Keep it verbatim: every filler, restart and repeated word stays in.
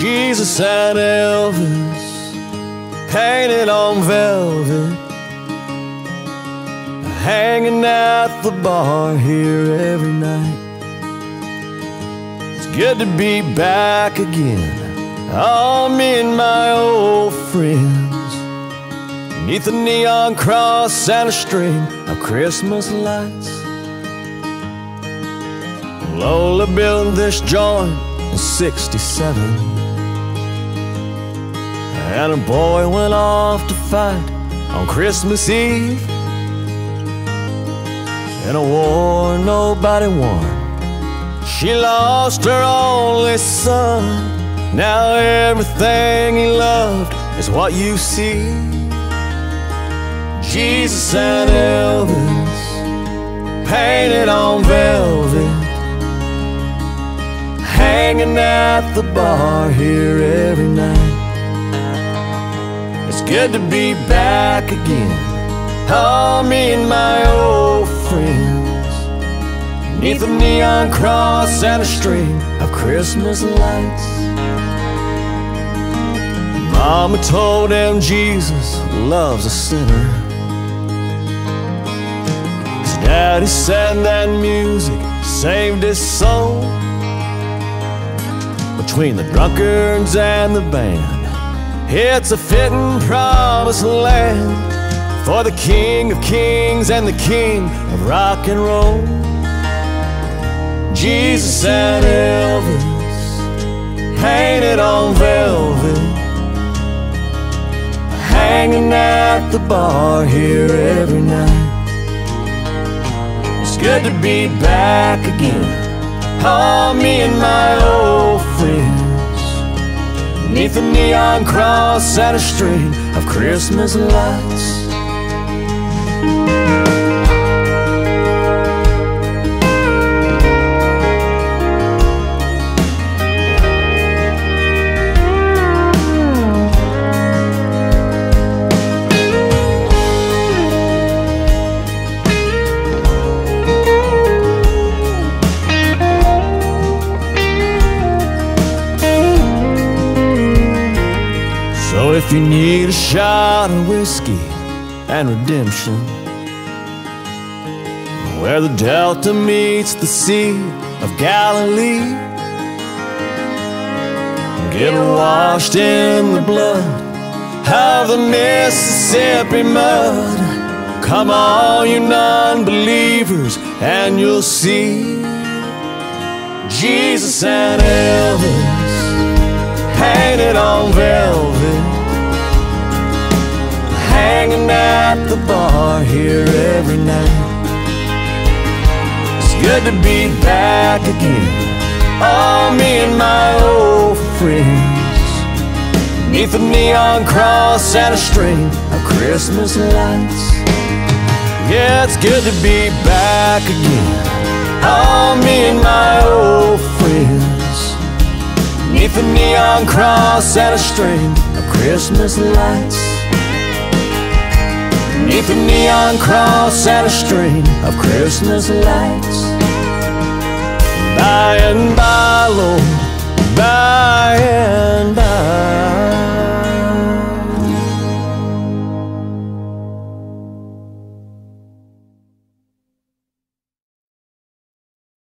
Jesus and Elvis painted on velvet, hanging at the bar here every night. It's good to be back again, all me and my old friends, beneath a neon cross and a string of Christmas lights. Lola built this joint in sixty-seven, and a boy went off to fight on Christmas Eve in a war nobody won. She lost her only son. Now everything he loved is what you see. Jesus and Elvis painted on velvet, hanging at the bar here every night. It's good to be back again, all me and my old friends, beneath a neon cross and a string of Christmas lights. Mama told him Jesus loves a sinner. His daddy said that music saved his soul. Between the drunkards and the band, it's a fitting promised land for the King of Kings and the King of rock and roll. Jesus and Elvis painted on velvet, hanging at the bar here every night. It's good to be back again, all me and my old friends, beneath a neon cross and a string of Christmas lights. So if you need a shot of whiskey and redemption, where the Delta meets the Sea of Galilee, get washed in the blood of the Mississippi mud. Come on, you non-believers, and you'll see Jesus and Elvis painted on velvet, hanging at the bar here every night. It's good to be back again, all me and my old friends, beneath a neon cross and a string of Christmas lights. Yeah, it's good to be back again, all me and my old friends, beneath a neon cross and a string of Christmas lights. Beneath a neon cross and a string of Christmas lights. By and by, Lord, by and